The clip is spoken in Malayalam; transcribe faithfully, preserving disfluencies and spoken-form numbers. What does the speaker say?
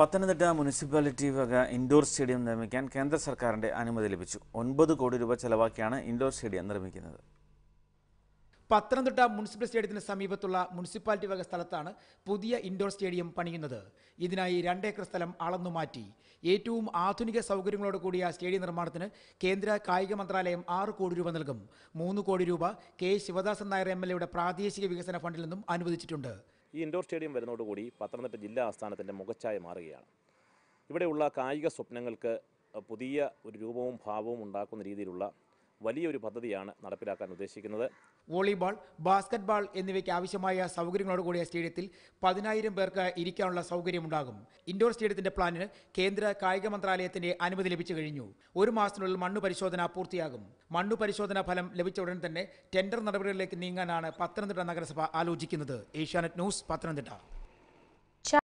പത്തനംതിട്ട മുനിസിപ്പാലിറ്റി വക ഇൻഡോർ സ്റ്റേഡിയം നിർമ്മിക്കാൻ കേന്ദ്ര സർക്കാരിന്റെ അനുമതി ലഭിച്ചു. ഒൻപത് കോടി രൂപ ചെലവാക്കിയാണ് ഇൻഡോർ സ്റ്റേഡിയം നിർമ്മിക്കുന്നത്. പത്തനംതിട്ട മുനിസിപ്പൽ സ്റ്റേഡിയത്തിന് സമീപത്തുള്ള മുനിസിപ്പാലിറ്റി വക സ്ഥലത്താണ് പുതിയ ഇൻഡോർ സ്റ്റേഡിയം പണിയുന്നത്. ഇതിനായി രണ്ടേക്കർ സ്ഥലം അളന്നുമാറ്റി. ഏറ്റവും ആധുനിക സൗകര്യങ്ങളോട് കൂടിയ സ്റ്റേഡിയം നിർമ്മാണത്തിന് കേന്ദ്ര കായിക മന്ത്രാലയം ആറ് കോടി രൂപ നൽകും. മൂന്ന് കോടി രൂപ K Sivadasan Nair M L എയുടെ പ്രാദേശിക വികസന ഫണ്ടിൽ നിന്നും അനുവദിച്ചിട്ടുണ്ട്. ഈ ഇൻഡോർ സ്റ്റേഡിയം വരുന്നതോടുകൂടി പത്തനംതിട്ട ജില്ലാ ആസ്ഥാനത്തിൻ്റെ മുഖച്ഛായ മാറുകയാണ്. ഇവിടെയുള്ള കായിക സ്വപ്നങ്ങൾക്ക് പുതിയ ഒരു രൂപവും ഭാവവും ഉണ്ടാക്കുന്ന രീതിയിലുള്ള വലിയൊരു പദ്ധതിയാണ് നടപ്പിലാക്കാൻ ഉദ്ദേശിക്കുന്നത്. വോളിബോൾ, ബാസ്കറ്റ്ബോൾ എന്നിവയ്ക്ക് ആവശ്യമായ സൗകര്യങ്ങളോട് കൂടിയ സ്റ്റേഡിയത്തിൽ പതിനായിരം പേർക്ക് ഇരിക്കാനുള്ള സൗകര്യമുണ്ടാകും. ഇൻഡോർ സ്റ്റേഡിയത്തിന്റെ പ്ലാനിന് കേന്ദ്ര കായിക മന്ത്രാലയത്തിന്റെ അനുമതി ലഭിച്ചു കഴിഞ്ഞു. ഒരു മാസത്തിനുള്ളിൽ മണ്ണു പരിശോധന പൂർത്തിയാകും. മണ്ണു പരിശോധനാ ഫലം ലഭിച്ച ഉടൻ തന്നെ ടെൻഡർ നടപടികളിലേക്ക് നീങ്ങാനാണ് പത്തനംതിട്ട നഗരസഭ ആലോചിക്കുന്നത്. ഏഷ്യാനെറ്റ് ന്യൂസ്, പത്തനംതിട്ട.